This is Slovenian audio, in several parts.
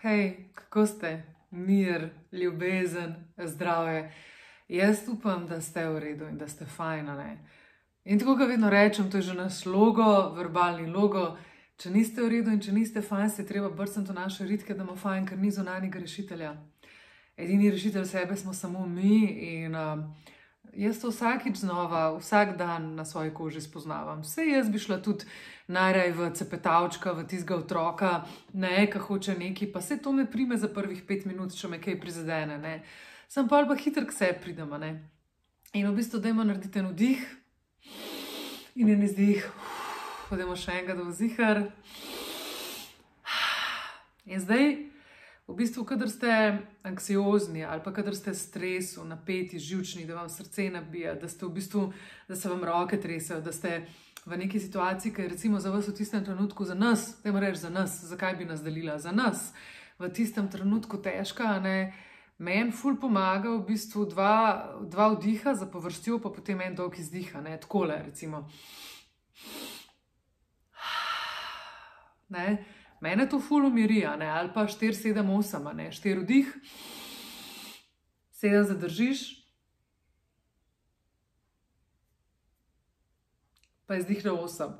Hej, kako ste? Mir, ljubezen, zdravje. Jaz upam, da ste v redu in da ste fajn, ne? In tako, kot vedno rečem, to je že naš logo, verbalni logo. Če niste v redu in če niste fajn, se treba brcniti v naše ritke, da bomo fajn, ker ni zunanjega rešitelja. Edini rešitelj sebe smo samo mi in jaz to vsakič znova, vsak dan na svoji koži spoznavam. Vse jaz bi šla tudi najraje v cepetavčka, v tistega otroka, ne, ki hoče neki, pa vse to me prime za prvih 5 minut, če me kaj prizadene, ne. Sem pa hitro k sebi pridem, ne. In v bistvu dajmo narediti en vdih in en izdih. Dajmo še enega do vzihar. In zdaj, v bistvu, kadar ste anksiozni ali pa kadar ste v stresu, napeti, živčni, da vam srce nabija, da ste v bistvu, da se vam roke tresejo, da ste v neki situaciji, ki je recimo za vas v tistem trenutku za nas, dajmo reči za nas, zakaj bi nas delila, za nas, v tistem trenutku težka, ne, meni ful pomaga v bistvu dva vdiha za povrstjo, pa potem en dolg izdiha, ne, takole recimo. Ne, mene to ful umiri, ne, ali pa 4, 7, 8, ne, 4 vdih, 7 zadržiš, pa izdih na 8.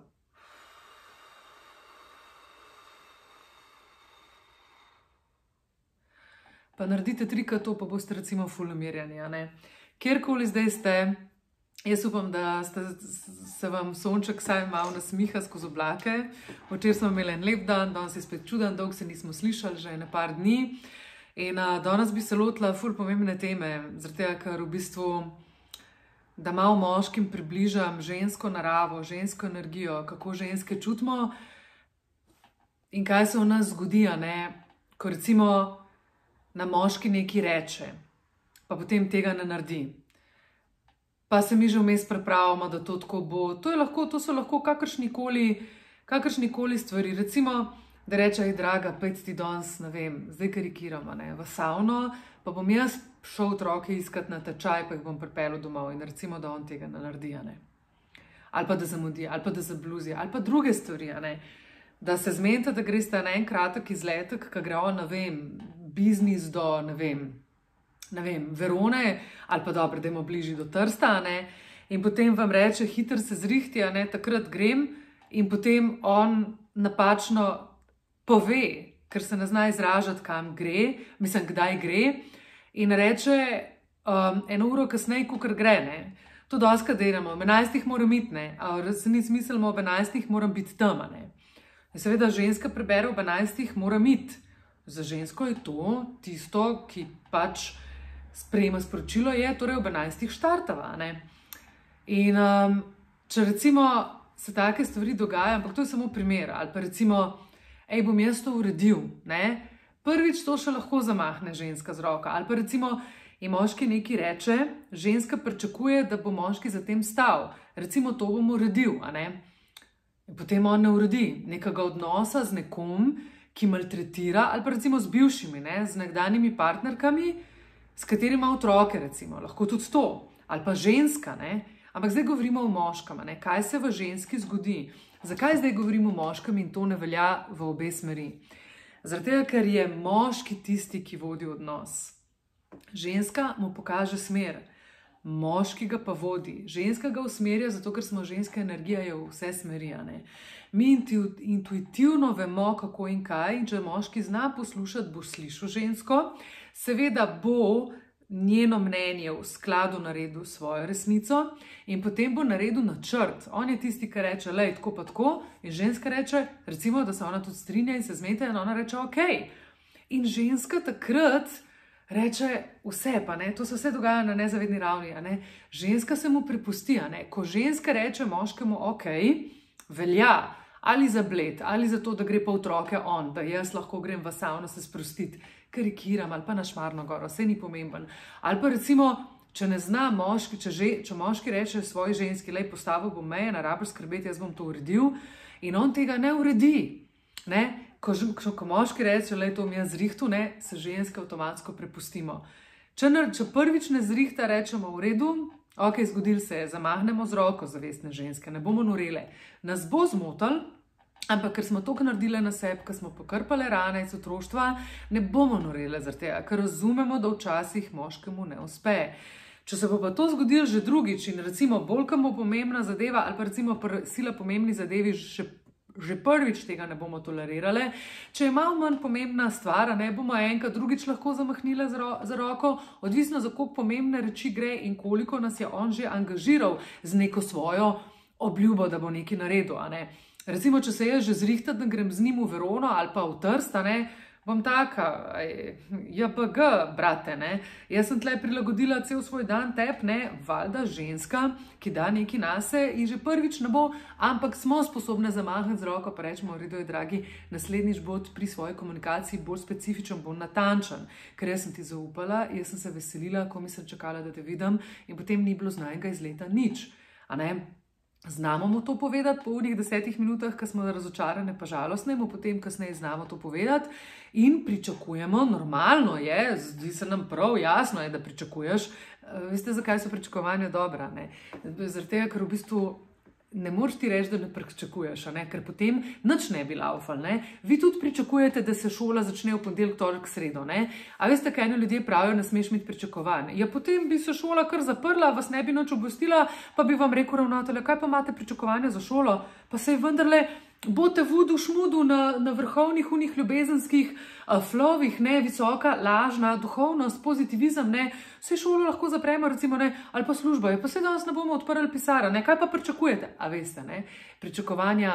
Pa naredite 3-krat to, pa boste recimo ful umirjeni, ne. Kjerkoli zdaj ste, jaz upam, da se vam sonček vsaj malo nasmiha skozi oblake. Včeraj smo imeli en lep dan, danes je spet čuden, dolgo se nismo slišali, že ene par dni. In danes bi se lotila ful pomembne teme, zaradi tega, ker v bistvu, da malo moškim približam žensko naravo, žensko energijo, kako ženske čutimo in kaj se v nas zgodi, ne, ko recimo na moški nekaj reče, pa potem tega ne naredi. Pa se mi že vmes pripravimo, da to tako bo. To so lahko kakršnikoli stvari. Recimo, da reče, draga, pojdi ti danes, ne vem, zdaj karikiramo, ne, v savno, pa bom jaz šel otroke iskat na tečaj, pa jih bom pripeljal domov in recimo, da on tega ne naredi, ne. Ali pa da zamudi, ali pa da zabluzi, ali pa druge stvari, ne. Da se zmenite, da greste na en kratek izletek, ki gre on, ne vem, biznis do, ne vem, Verone, ali pa dobro, dajmo bližje do Trsta, ne, in potem vam reče, hitro se zrihti, ne, takrat grem, in potem on napačno pove, ker se ne zna izražati, kam gre, mislim, kdaj gre, in reče eno uro kasneje, kakor gre, ne. To dostikrat delamo, ob 11 moram iti, ne, a v resnici mislimo, ob 11 moram biti tam, ne. In seveda ženska prebere, ob 11 moram iti. Za žensko je to tisto, ki pač sprejema sporočilo, je torej ob 11 štartava, ne. In če recimo se take stvari dogajajo, ampak to je samo primer, ali pa recimo, bom jaz to uredil, ne. Prvič to še lahko zamahne ženska z roko, ali pa recimo in moški nekaj reče, ženska pričakuje, da bo moški za tem stal. Recimo to bom uredil, a ne. In potem on ne uredi nekega odnosa z nekom, ki maltretira, ali pa recimo z bivšimi, ne, z nekdanjimi partnerkami, s katerimi ima otroke, recimo, lahko tudi to, ali pa ženska, ne, ampak zdaj govorimo o moškem, ne, kaj se v ženski zgodi, zakaj zdaj govorimo o moškem in to ne velja v obe smeri. Zaradi tega, ker je moški tisti, ki vodi odnos. Ženska mu pokaže smer, moški ga pa vodi, ženska ga usmerja, zato ker smo ženska energija je v vse smeri, ne. Mi intuitivno vemo, kako in kaj, in če moški zna poslušati, bo slišal žensko, seveda bo njeno mnenje v skladu naredil svojo resnico in potem bo naredil načrt. On je tisti, ki reče, lej, tako pa tako, in ženska reče, recimo, da se ona tudi strinja in se zmete, in ona reče, ok. In ženska takrat reče vse, pa ne, to se vse dogaja na nezavedni ravni, a ne. Ženska se mu prepusti, a ne. Ko ženska reče moškemu, ok, velja, ali za bled, ali za to, da gre pa otroke on, da jaz lahko grem v savno se sprostiti, karikiram, ali pa na Šmarno goro, vse ni pomemben. Ali pa recimo, če ne zna moški, če moški reče svoji ženski, lej, postavil bom meje, ne rabiš skrbeti, jaz bom to uredil, in on tega ne uredi, ne. Ko moški reče, lej, to mi je zrihtu, ne, se ženske avtomatsko prepustimo. Če prvič ne zrihta, rečemo v redu, ok, zgodil se je, zamahnemo z roko zavestne ženske, ne bomo norele. Nas bo zmotil, Ampak, ker smo toliko naredili na sebi, ker smo pokrpali rane iz otroštva, ne bomo norele zaradi tega, ker razumemo, da včasih moškemu ne uspe. Če se bo pa to zgodilo že drugič in recimo bolj, kam bo pomembna zadeva ali pa recimo sila pomembni zadevi že prvič tega ne bomo tolerirali, če je malo manj pomembna stvar, ne bomo enkrat drugič lahko zamahnili za roko, odvisno za koliko pomembne reči gre in koliko nas je on že angažiral z neko svojo obljubo, da bo nekaj naredil, a ne. Recimo, če se jaz že zrihtam, da grem z njim v Verono ali pa v Trst, ne, bom taka, JPG, brate, ne. Jaz sem tle prilagodila cel svoj dan tep, ne, valjda ženska, ki da nekaj nase in že prvič ne bo, ampak smo sposobne zamahati z roko, pa rečemo, redo je, dragi, naslednjič bo pri svoji komunikaciji bolj specifičen, bolj natančen, ker jaz sem ti zaupala, jaz sem se veselila, ko mi sem čakala, da te vidim in potem ni bilo z najnega izleta nič, a ne. Znamo mu to povedati po unih 10 minutah, ko smo razočarane pa žalostne, mu potem kasneje znamo to povedati in pričakujemo, normalno je, zdi se nam prav jasno je, da pričakuješ. Veste, zakaj so pričakovanja dobra, ne? Zaradi tega, ker v bistvu ne moreš ti reči, da ne pričakuješ, ne? Ker potem nič ne bi laufal, ne? Vi tudi pričakujete, da se šola začne v ponedeljek, torek, sredo, ne? A veste, kaj ljudje pravijo, ne smeš imeti pričakovanj? Ja, potem bi se šola kar zaprla, vas ne bi nič obvestila, pa bi vam rekel ravnatelj, kaj pa imate pričakovanja za šolo? Pa sej vendarle boste vudu šmudu na vrhovnih unih ljubezenskih flovih, ne, visoka, lažna duhovnost, pozitivizem, ne, vse šolo lahko zapremo, recimo, ne, ali pa službo, pa se danes ne bomo odprli pisarn, ne, kaj pa pričakujete? A veste, ne, pričakovanja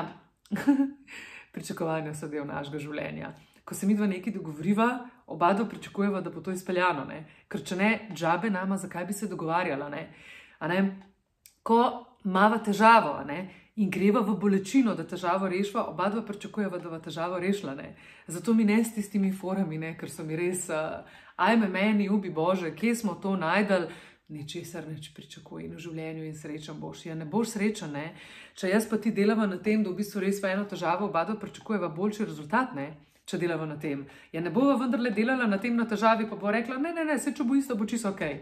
so del našega življenja. Ko se midva nekaj dogovoriva, oba dva pričakujeva, da bo to izpeljano, ne, ker če ne, džabe nama, zakaj bi se dogovarjala, ne, a ne, ko imava težavo, ne, in greva v bolečino, da težavo rešiva, oba dva pričakujeva, da bo težavo rešila, ne. Zato mi ne s tistimi forami, ne, ker so mi res, ajme meni, ubi Bože, kje smo to najdel, ničesar neč pričakuj in v življenju in srečen boš. Ja, ne boš srečen, ne. Če jaz pa ti delava na tem, da v bistvu res v eno težavo oba dva pričakujeva boljši rezultat, ne, če delava na tem. Ja, ne bova vendarle delala na tem na težavi, pa bo rekla, ne, se če bo isto, bo čisto okej.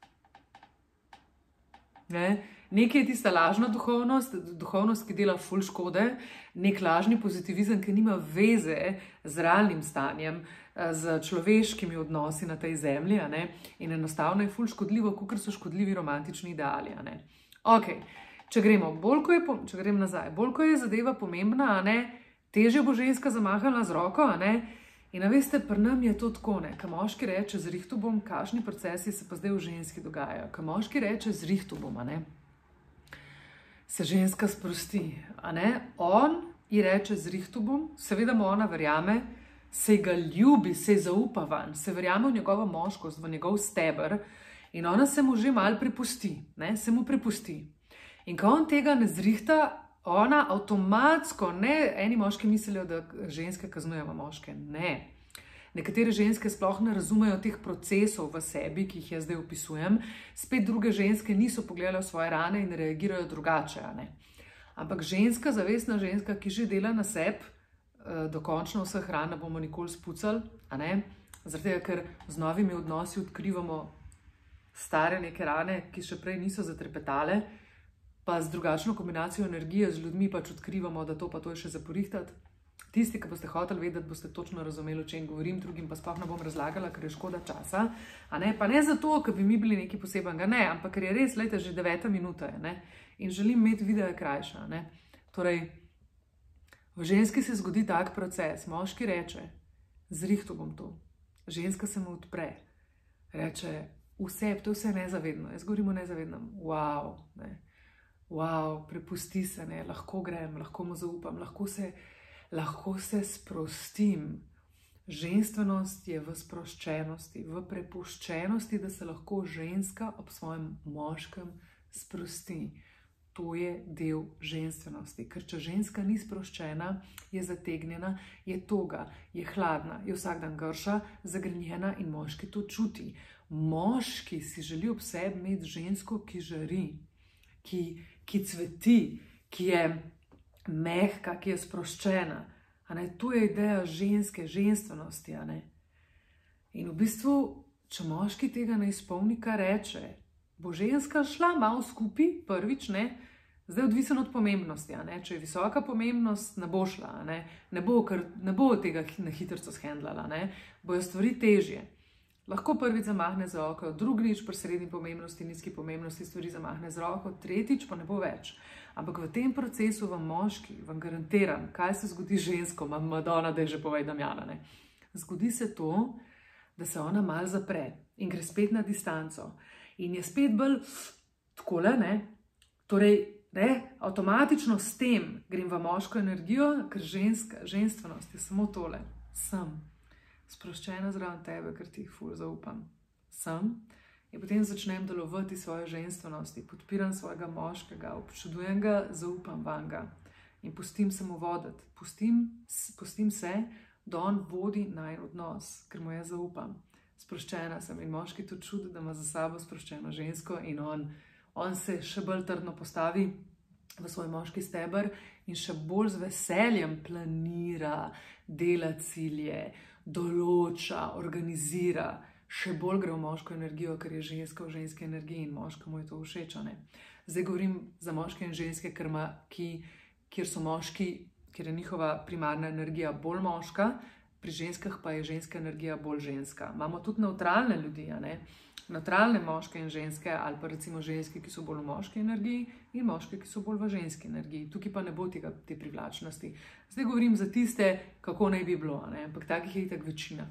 Ne. Nekaj je tista lažna duhovnost, ki dela ful škode, nek lažni pozitivizem, ki nima veze z realnim stanjem, z človeškimi odnosi na tej zemlji, a ne? In enostavno je ful škodljivo, kakor so škodljivi romantični ideali, a ne? Ok, če grem nazaj, bolj ko je zadeva pomembna, a ne, težje bo ženska zamahala z roko, a ne? In a veste, pri nam je to tako, ne, ka moški reče, zrihtu bom, kakšni procesi se pa zdaj v ženski dogajajo, ka moški reče, zrihtu bom, a ne? Se ženska sprosti, a ne? On ji reče, zrihtu bom, seveda mu ona verjame, se ga ljubi, se zaupa van, se verjame v njegovo moškost, v njegov steber in ona se mu že malo prepusti, ne? Se mu prepusti. In ko on tega ne zrihta, ona avtomatsko, ne, eni moški mislijo, da ženske kaznujemo moške, ne. Nekatere ženske sploh ne razumejo teh procesov v sebi, ki jih jaz zdaj opisujem, spet druge ženske niso pogledale v svoje rane in reagirajo drugače, a ne. Ampak ženska, zavestna ženska, ki že dela na sebi, dokončno vseh ran ne bomo nikoli spucali, a ne, zaradi tega, ker z novimi odnosi odkrivamo stare neke rane, ki še prej niso zatrepetale, pa z drugačno kombinacijo energije z ljudmi pač odkrivamo, da to pa to je še za porihtati. Tisti, ki boste hoteli vedeti, boste točno razumeli, o čem govorim, drugim pa sploh ne bom razlagala, ker je škoda časa, a ne, pa ne zato, ker bi mi bili nekaj posebenega, ne, ampak ker je res, lejte, že 9 minuta je, ne, in želim imeti video krajša, ne. Torej, v ženski se zgodi tak proces, moški reče, zrihtu bom to, ženska se mu odpre, reče, vse, to je vse nezavedno, jaz govorim o nezavednem, wow, ne, wow, prepusti se, ne, lahko grem, lahko mu zaupam, lahko se sprostim. Ženstvenost je v sproščenosti, v prepuščenosti, da se lahko ženska ob svojem moškem sprosti. To je del ženstvenosti, ker če ženska ni sproščena, je zategnjena, je toga, je hladna, je vsak dan grša, zagrenjena in moški to čuti. Moški si želi ob sebi imeti žensko, ki žari, ki cveti, ki je mehka, ki je sproščena. A ne? To je ideja ženske, ženstvenosti. A ne? In v bistvu, če moški tega ne izpolni, kar reče, bo ženska šla malo skupaj, prvič, ne, Zdaj odvisen od pomembnosti, če je visoka pomembnost, ne bo šla, ne bo tega na hitrico shendlala, bojo stvari težje. Lahko prvič zamahne z roko, drugič pri srednji pomembnosti, nizki pomembnosti stvari zamahne z roko, tretjič pa ne bo več. Ampak v tem procesu vam moški, vam garantiram, kaj se zgodi žensko, Madonna, da je že povej Damjana, zgodi se to, da se ona malo zapre in gre spet na distanco. In je spet bolj takole, torej, avtomatično s tem grem v moško energijo, ker ženstvenost je samo tole, sem sproščena zraven tebe, ker ti jih ful zaupam. Sem in potem začnem delovati svoje ženstvenosti, podpiram svojega moškega, občudujem ga, zaupam vanga in pustim se mu voditi. Pustim se, da on vodi najin odnos, ker mu jaz zaupam. Sproščena sem in moški to čudi, da ima za sabo sproščeno žensko in on se še bolj trdno postavi v svoj moški steber in še bolj z veseljem planira, dela cilje, določa, organizira, še bolj gre v moško energijo, ker je ženska v ženski energiji in moškemu je to všeč. Zdaj govorim za moške in ženske, kjer so moški, kjer je njihova primarna energija bolj moška, pri ženskah pa je ženska energija bolj ženska. Imamo tudi neutralne ljudi, neutralne moške in ženske, ali pa recimo ženske, ki so bolj v moški energiji in moške, ki so bolj v ženski energiji. Tukaj pa ne bo te privlačnosti. Zdaj govorim za tiste, kako naj bi bilo, ampak takih je itak večina.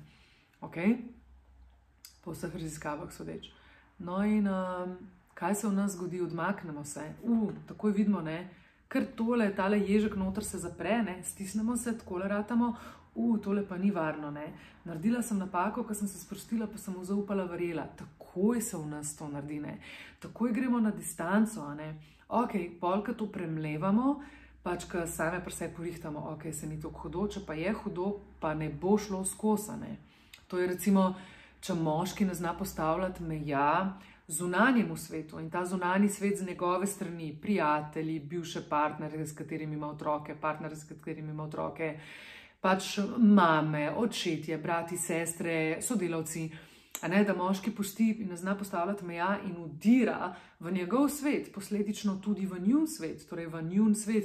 Po vseh raziskavah sodeč. No in kaj se v nas zgodi? Odmaknemo se. Takoj vidimo, ker tale ježek noter se zapre, stisnemo se, takole ratamo, tole pa ni varno, Naredila sem napako, ko sem se sprostila, pa sem mu zaupala, verjela. Takoj se v nas to naredi, Takoj gremo na distanco, polka to premlevamo, pač, ko same pri sebi porihtamo, se ni tako hudo, če pa je hudo, pa ne bo šlo skozi, To je recimo, če moški ne zna postavljati meja zunanjemu svetu in ta zunanji svet z njegove strani, prijatelji, bivše partnerje, s katerimi ima otroke, pač mame, očetje, brati, sestre, sodelavci, da moški pusti in ne zna postavljati meja in udira v njegov svet, posledično tudi v njun svet, torej v njun svet,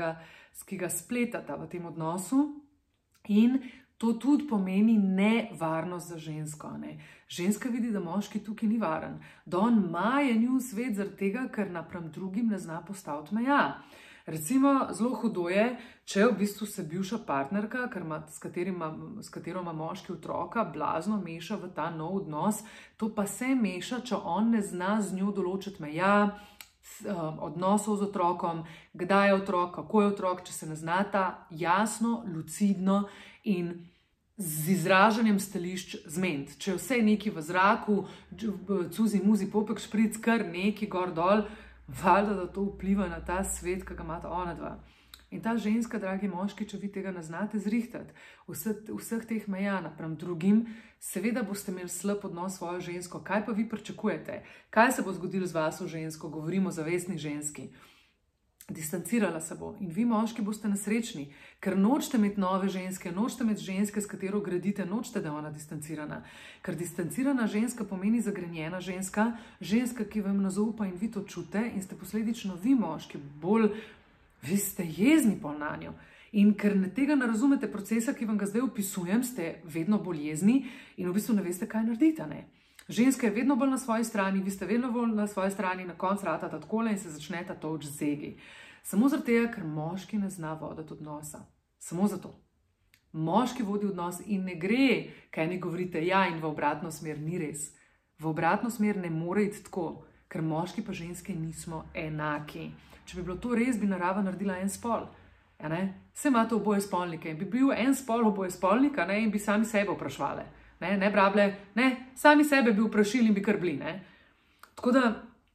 ki ga spletata v tem odnosu in to tudi pomeni nevarnost za žensko. Ženska vidi, da moški tukaj ni varen, da on je njun svet zaradi tega, ker napram drugim ne zna postaviti meja. Recimo, zelo hudo je, če v bistvu se bivša partnerka, s katero ima moški otroka, blazno meša v ta nov odnos, to pa se meša, če on ne zna z njo določiti meja, odnosov z otrokom, kdaj je otrok, kako je otrok, če se ne znata jasno, lucidno in z izražanjem stališč zmeniti. Če je vse neki v zraku, cuzi, muzi, popek, špric, kar neki gor dol, valjda, da to vpliva na ta svet, ki ga imata ona dva. In ta ženska, dragi moški, če vi tega ne znate zrihtati, vseh teh meja napram drugim, seveda boste imeli slab odnos s svojo žensko. Kaj pa vi pričakujete? Kaj se bo zgodilo z vašo žensko? Govorimo o zavestni ženski. Distancirala se bo in vi, moški, boste nesrečni, ker nočete imeti nove ženske, nočete imeti ženske, s katero gradite, nočete, da je ona distancirana. Ker distancirana ženska pomeni zagrenjena ženska, ženska, ki vam ne zaupa in vi to čute in ste posledično vi, moški, vi ste jezni pol na njo. In ker tega ne razumete procesa, ki vam ga zdaj opisujem, ste vedno bolj jezni in v bistvu ne veste, kaj naredite, Ženska je vedno bolj na svoji strani, vi ste vedno bolj na svoji strani, na koncu ratata takole in se začneta toč zegi. Samo zato, ker moški ne zna voditi odnosa. Samo zato. Moški vodi odnos in ne gre, kaj ne govorite, in v obratno smer, ni res. V obratno smer ne more iti tako, ker moški pa ženske nismo enaki. Če bi bilo to res, bi narava naredila en spol. Vse imate oboje spolnike in bi bil en spol oboje spolnika in bi sami sebe vprašvali. Ne brable, sami sebe bi vprašili in bi kar bili. Tako da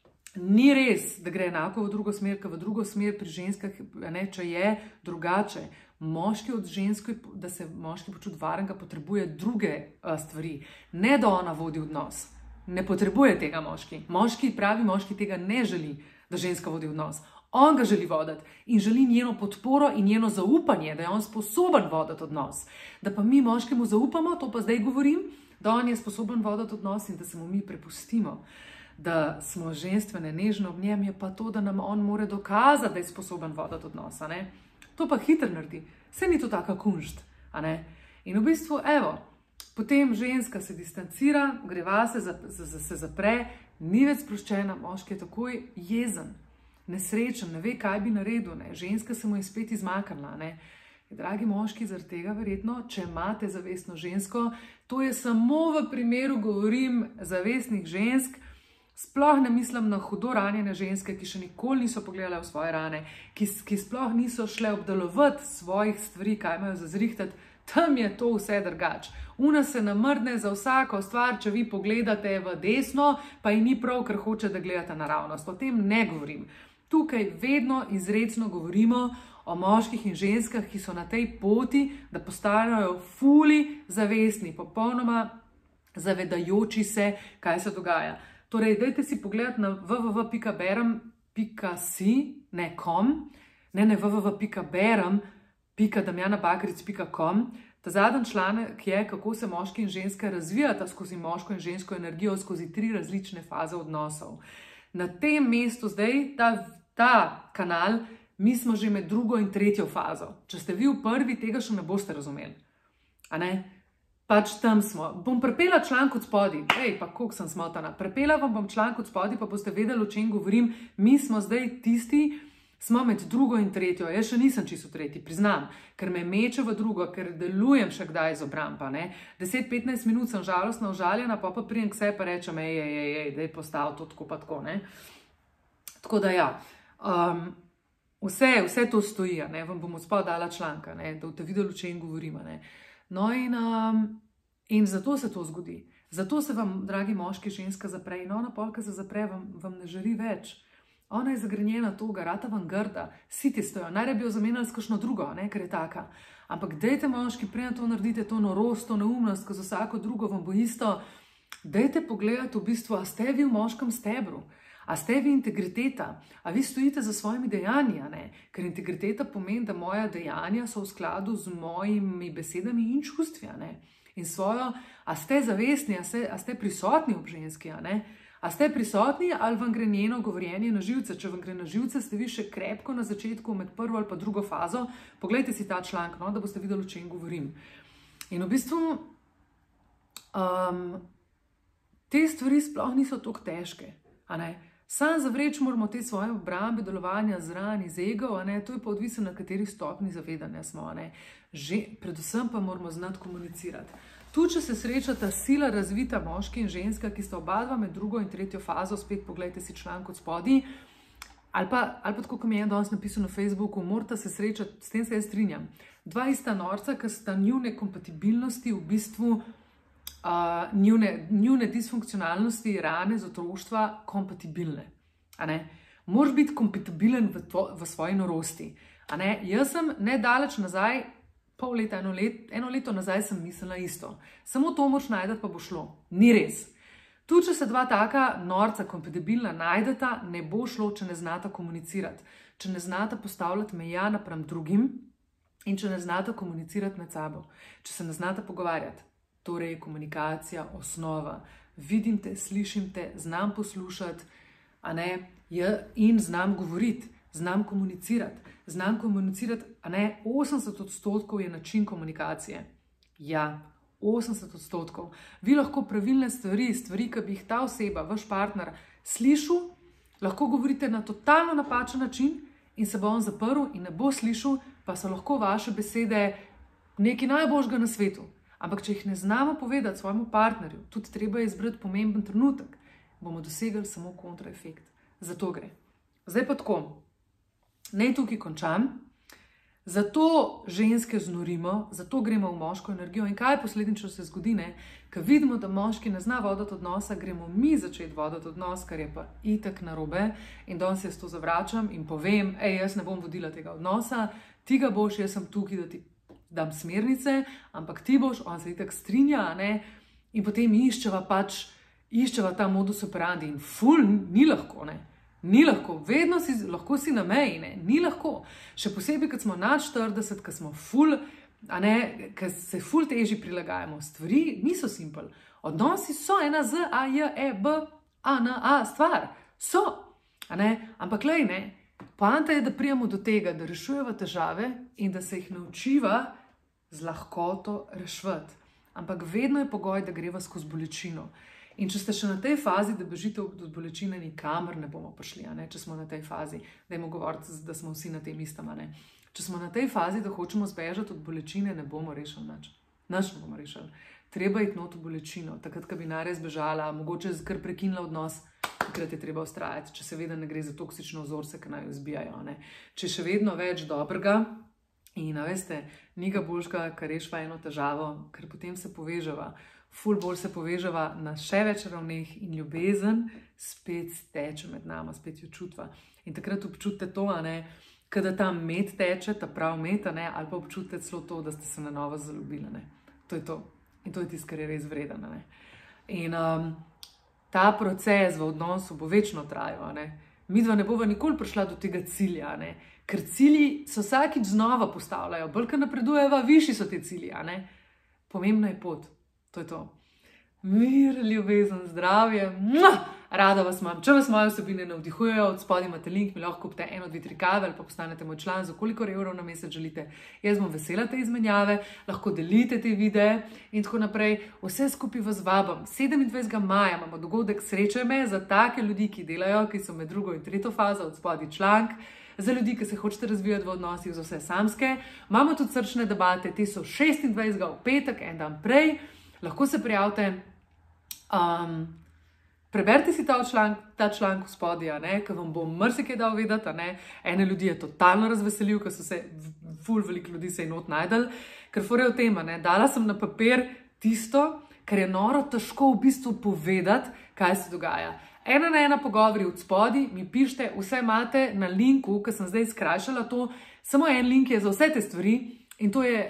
ni res, da gre enako v drugo smer, kot v drugo smer pri ženskah, če je drugače. Moški od ženske, da se moški počuti varenega, potrebuje druge stvari. Ne, da ona vodi odnos. Ne potrebuje tega moški. Pravi moški tega ne želi, da ženska vodi odnos. On ga želi voditi in želi njeno podporo in njeno zaupanje, da je on sposoben voditi odnos. Da pa mi moškemu zaupamo, to pa zdaj govorim, da on je sposoben voditi odnos in da se mu mi prepustimo. da smo ženstvene, nežne ob njem, je pa to, da nam on more dokazati, da je sposoben voditi odnosa. Ne? To pa hitro naredi. Saj ni to taka kunšt. In v bistvu, evo, potem ženska se distancira, gre vase, se zapre, ni več sproščena, moški je takoj jezen, nesrečen, ne ve, kaj bi naredil. Ne? Ženska se mu je spet izmaknila. Dragi moški, zaradi tega verjetno, če imate zavestno žensko, to je samo v primeru, govorim, zavestnih žensk, sploh ne mislim na hudo ranjene ženske, ki še nikoli niso pogledale v svoje rane, ki sploh niso šle obdelovati svojih stvari, kaj imajo za zrihtati, tam je to vse drugače. Una se namrdne za vsako stvar, če vi pogledate v desno, pa ji ni prav, ker hoče, da gledate naravnost. O tem ne govorim. Tukaj vedno izrecno govorimo o moških in ženskah, ki so na tej poti, da postanejo fuli zavestni, popolnoma zavedajoči se, kaj se dogaja. Torej, dajte si pogledati na www.berem.com, ta zadnji članek je, kako se moški in ženska razvijata skozi moško in žensko energijo, skozi 3 različne faze odnosov. Na tem mestu zdaj, ta kanal, mi smo že med 2. in 3. fazo. Če ste vi v prvi, tega še ne boste razumeli. Pač tam smo. Bom prepela članek od spodaj. Pa koliko sem smotana. Prepela vam bom članek od spodaj, pa boste vedeli, o čem govorim. Mi smo zdaj tisti, smo med 2. in 3. Jaz še nisem čisto 3, priznam, ker me meče v 2, ker delujem še kdaj z obrampa. 10-15 minut sem žalostna, užaljena, pa prijem k sebi pa rečem, da je postal to tako pa tako. Tako da ja, vse to stoji, vam bom od spodaj dala članka, da boste videli, o čem govorim. No in zato se to zgodi. Zato se vam, dragi moški, ženska zapre in ona polka se zapre, vam ne želi več. Ona je zagrenjena toga, rata vam grda, siti stojo, najraje bi jo zamenjali s kakšno drugo, ker je taka. Ampak dejte moški, prej to naredite, to norost, to neumnost, ko za vsako drugo vam bo isto. Dejte pogledati v bistvu, a ste vi v moškem stebru, a ste vi integriteta, a vi stojite za svojimi dejanji, ker integriteta pomeni, da moja dejanja so v skladu z mojimi besedami in čustvi, in svojo, a ste zavestni, a ste prisotni ob ženski, a ste prisotni ali vam gre njeno govorjenje na živce. Če vam gre na živce, ste vi še krepko na začetku med 1. ali pa 2. fazo. Poglejte si ta članek, da boste videli, o čem govorim. In v bistvu te stvari sploh niso tako težke. Sam zavreč moramo te svoje obrambe, delovanja zraven iz egov, to je pa odvisno, na kateri stopni zavedanja smo. Predvsem pa moramo znati komunicirati. Tu, če se srečata sila razvita moški in ženska, ki sta oba med 2. in 3. fazo, spet pogledajte si članek od spodaj, ali pa tako, kot mi je danes napisal na Facebooku, morata se srečati, s tem se jaz strinjam. 2 ista norca, ki sta njune kompatibilnosti, v bistvu njune disfunkcionalnosti, rane z otroštva kompatibilne. Moraš biti kompatibilen v svoji norosti. Jaz sem nedaleč nazaj, pol leta, eno leto nazaj sem mislila isto. Samo to moraš najdeti, pa bo šlo. Ni res. Tu, če se 2 taka norca kompatibilna najdeta, ne bo šlo, če ne znata komunicirati. Če ne znata postavljati meja napram drugim in če ne znata komunicirati med sabo. Če se ne znata pogovarjati. Torej, komunikacija, osnova. Vidim te, slišim te, znam poslušati, in znam govoriti, znam komunicirati. Znam komunicirati, 80% je način komunikacije. Ja, 80%. Vi lahko pravilne stvari, ki bi jih ta oseba, vaš partner, slišal, lahko govorite na totalno napačen način in se bo on zaprl in ne bo slišal, pa so lahko vaše besede nekaj najboljšega na svetu. Ampak, če jih ne znamo povedati svojemu partnerju, tudi treba je izbrati pomemben trenutek, bomo dosegli samo kontraefekt. Zato gre. Zdaj pa tako. Naj tukaj končam. Zato ženske znorimo, zato gremo v moško energijo. In kaj posledično se zgodi, ko vidimo, da moški ne zna voditi odnosa, gremo mi začeti voditi odnos, kar je pa itak narobe. In danes jaz to zavračam in povem, jaz ne bom vodila tega odnosa, ti ga boš, jaz sem tukaj, da ti dam smernice, ampak ti boš, on se itak strinja, in potem iščeva ta modus operandi in ful, ni lahko, Ni lahko, vedno lahko si na meji, ni lahko. Še posebej, kad smo nad 40, kad smo ful, kad se ful težji prilagajamo. Stvari niso simpel. Odnosi so ena Z, A, J, E, B, stvar. So, ampak lej, ne. Poanta je, da prijemo do tega, da rešujeva težave in da se jih naučiva z lahkoto reševati. Ampak vedno je pogoj, da greva skozi bolečino. In če ste še na tej fazi, da bežite od bolečine, nikamor ne bomo prišli, če smo na tej fazi, dajmo govoriti, da smo vsi na tem istem. Če smo na tej fazi, da hočemo zbežati od bolečine, ne bomo rešili nič. Nič ne bomo rešili. Treba iti not v bolečino. Takrat, ko bi nares bežala, mogoče kar prekinila odnos, takrat je treba ustrajati, če seveda ne gre za toksične vzorce, ki naj jo zbijajo. Če še vedno več dobrega in, veste, ni ga boljšega, kar rešva eno težavo, ker potem se poveževa. Ful bolj se poveževa na še več ravneh in ljubezen spet teče med nama, spet jo čutva. In takrat občutite to, kada ta med teče, ta prav med, ali pa občutite celo to, da ste se na novo zaljubili. To je to. In to je tisto, kar je res vreden. In ta proces v odnosu bo večno trajal. Midva ne bova nikoli prišla do tega cilja, ker cilji se vsakič znova postavljajo. Bolj, ko napredujeva, višji so ti cilji. Pomembna je pot. To je to. Mir, ljubezen, zdravje. Rada vas imam. Če vas moje vsebine navdihujejo, od spodaj imate link, mi lahko kupite 1, 2, 3 kave ali pa postanete moj član, za koliko evrov na mesec želite. Jaz bom vesela te izmenjave, lahko delite te videe in tako naprej. Vse skupaj vas vabam. 27. maja imamo dogodek Srečaj me za take ljudi, ki delajo, ki so med 2. in 3. fazo, od spodaj članek. Za ljudi, ki se hočete razvijati v odnosih, za vse samske. Imamo tudi srčne debate, te so 26. v petek, en dan prej. Lahko se prijavite. Preberite si ta članek v spodaj, ker vam bom marsikaj dal vedeti. Ene ljudi je totalno razveselil, ker so se veliko ljudi se je not najdel. Ker fore v tem, dala sem na papir tisto, kar je noro težko v bistvu povedati, kaj se dogaja. 1-na-1 pogovori od spodaj, mi pišite, vse imate na linku, ker sem zdaj skrajšala to. Samo en link je za vse te stvari in to je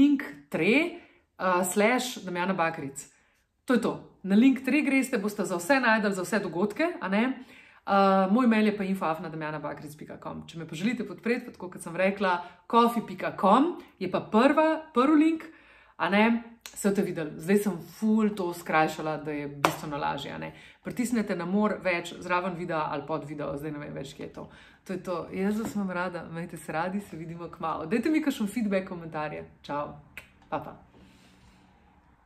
link3/Damjana Bakric. To je to. Na link 3 greste, boste za vse najdel, za vse dogodke. Moj mail je pa info@damjanabakric.com. Če me pa želite podpreti, tako kot sem rekla, coffee.com je pa prvi link. Se boste videli, zdaj sem ful to skrajšala, da je bistveno lažje. Pritisnete na mor več zraven videa ali pod video, zdaj ne vem več, kje je to. To je to. Jaz vas imam rada, imejte se radi, se vidimo kmalu. Dajte mi kakšen feedback, komentarje. Čau. Pa.